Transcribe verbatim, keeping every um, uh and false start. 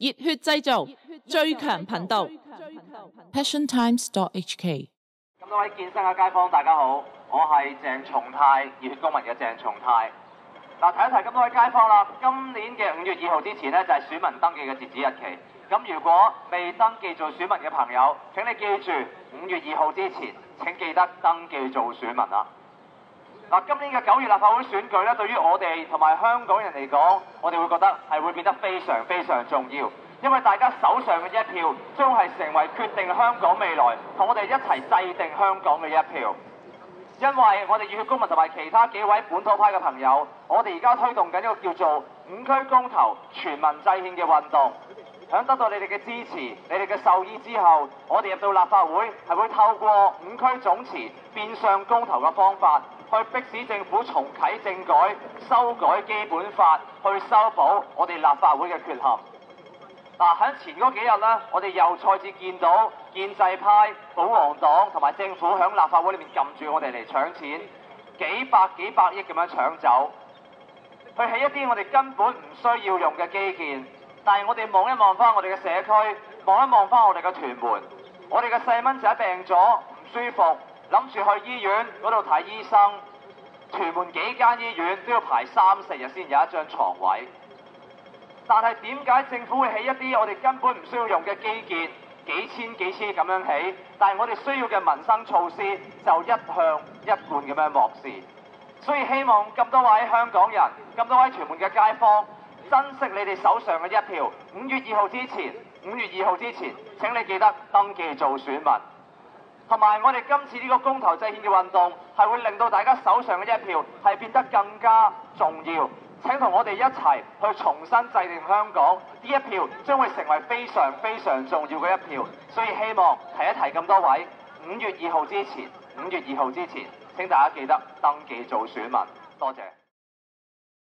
熱血製造，最強頻道 passion times dot h k。 咁多位健身嘅街坊，大家好，我係鄭松泰，熱血公民嘅鄭松泰。嗱，提一提咁多位街坊啦，今年嘅五月二號之前呢，就係選民登記嘅截止日期。咁如果未登記做選民嘅朋友，請你記住五月二號之前請記得登記做選民啦。嗱，今年嘅九月立法會選舉咧，對於我哋同埋香港人嚟講，我哋會覺得係會變得非常非常重要，因為大家手上嘅一票將係成為決定香港未來同我哋一齊制定香港嘅一票。因為我哋熱血公民同埋其他幾位本土派嘅朋友，我哋而家推動緊一個叫做五區公投全民制憲嘅運動。響得到你哋嘅支持、你哋嘅授意之後，我哋入到立法會係會透過五區總辭變相公投嘅方法，去迫使政府重啟政改、修改基本法，去修補我哋立法會嘅缺陷。嗱，喺前嗰幾日呢，我哋又再次見到建制派、保皇黨同埋政府喺立法會裏面撳住我哋嚟搶錢，幾百幾百億咁樣搶走，去起一啲我哋根本唔需要用嘅基建。但係我哋望一望翻我哋嘅社區，望一望翻我哋嘅屯門，我哋嘅細蚊仔病咗唔舒服，諗住去醫院嗰度睇醫生，屯門幾間醫院都要排三四日先有一張床位。但係點解政府會起一啲我哋根本唔需要用嘅基建，幾千幾千咁樣起，但係我哋需要嘅民生措施就一向一貫咁樣漠視？所以希望咁多位香港人，咁多位屯門嘅街坊，珍惜你哋手上嘅一票。五月二號之前，五月二號之前，請你記得登記做選民。同埋我哋今次呢個公投制憲嘅運動，係會令到大家手上嘅一票係變得更加重要。請同我哋一齊去重新制定香港，呢一票將會成為非常非常重要嘅一票。所以希望提一提咁多位，五月二號之前，五月二號之前，請大家記得登記做選民。多謝。